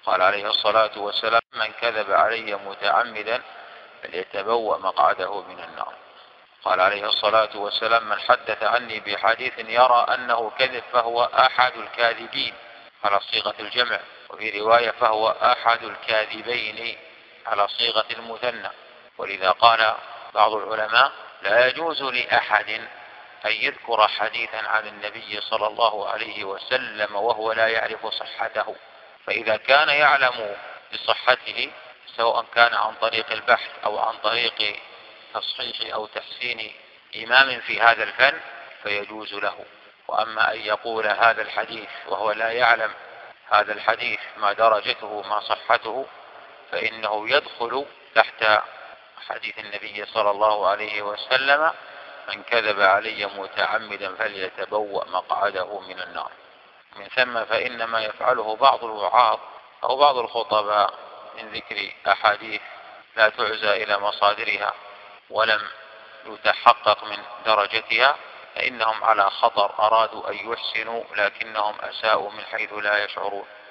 قال عليه الصلاة والسلام: من كذب علي متعمدا فليتبوأ مقعده من النار. قال عليه الصلاة والسلام: من حدث عني بحديث يرى أنه كذب فهو أحد الكاذبين، على صيغة الجمع، وفي رواية فهو أحد الكاذبين على صيغة المثنى. ولذا قال بعض العلماء: لا يجوز لأحد أن يذكر حديثا عن النبي صلى الله عليه وسلم وهو لا يعرف صحته، فإذا كان يعلم بصحته سواء كان عن طريق البحث أو عن طريق تصحيح أو تحسين إمام في هذا الفن فيجوز له. وأما أن يقول هذا الحديث وهو لا يعلم هذا الحديث ما درجته ما صحته فإنه يدخل تحت حديث النبي صلى الله عليه وسلم: من كذب علي متعمدا فليتبوأ مقعده من النار. من ثم فإن ما يفعله بعض الوعاظ أو بعض الخطباء من ذكر أحاديث لا تعزى إلى مصادرها ولم يتحقق من درجتها فإنهم على خطر، أرادوا أن يحسنوا لكنهم أساءوا من حيث لا يشعرون.